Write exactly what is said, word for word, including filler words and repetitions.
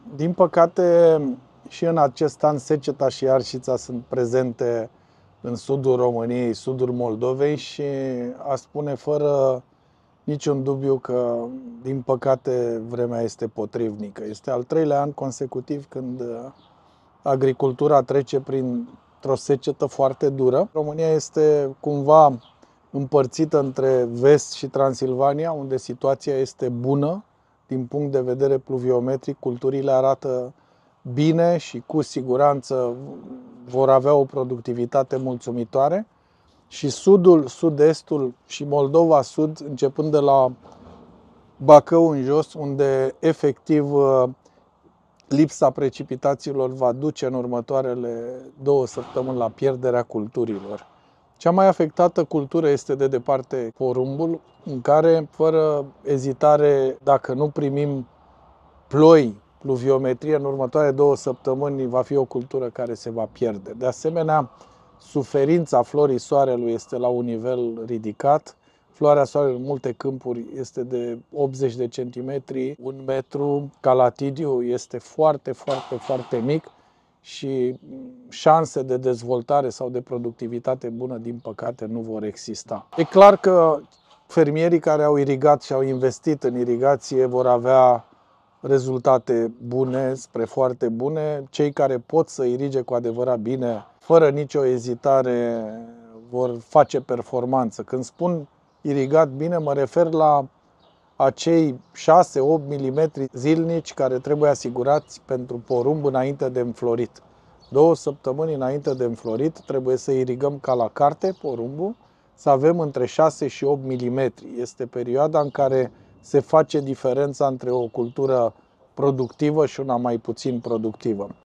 Din păcate, și în acest an seceta și iarșița sunt prezente în sudul României, sudul Moldovei și aș spune fără niciun dubiu că, din păcate, vremea este potrivnică. Este al treilea an consecutiv când agricultura trece printr-o secetă foarte dură. România este cumva împărțită între vest și Transilvania, unde situația este bună din punct de vedere pluviometric, culturile arată bine și cu siguranță vor avea o productivitate mulțumitoare. Și sudul, sud-estul și Moldova Sud, începând de la Bacău în jos, unde efectiv lipsa precipitațiilor va duce în următoarele două săptămâni la pierderea culturilor. Cea mai afectată cultură este de departe porumbul, în care, fără ezitare, dacă nu primim ploi, pluviometrie, în următoarele două săptămâni va fi o cultură care se va pierde. De asemenea, suferința florii soarelui este la un nivel ridicat. Floarea soarelui în multe câmpuri este de optzeci de centimetri, un metru. Calatidiu este foarte, foarte, foarte mic și șanse de dezvoltare sau de productivitate bună, din păcate, nu vor exista. E clar că fermierii care au irigat și au investit în irigație vor avea rezultate bune, spre foarte bune. Cei care pot să irige cu adevărat bine, fără nicio ezitare, vor face performanță. Când spun irigat bine, mă refer la acei șase opt milimetri zilnici care trebuie asigurați pentru porumb înainte de înflorit. Două săptămâni înainte de înflorit trebuie să irigăm ca la carte porumbul, să avem între șase și opt milimetri. Este perioada în care se face diferența între o cultură productivă și una mai puțin productivă.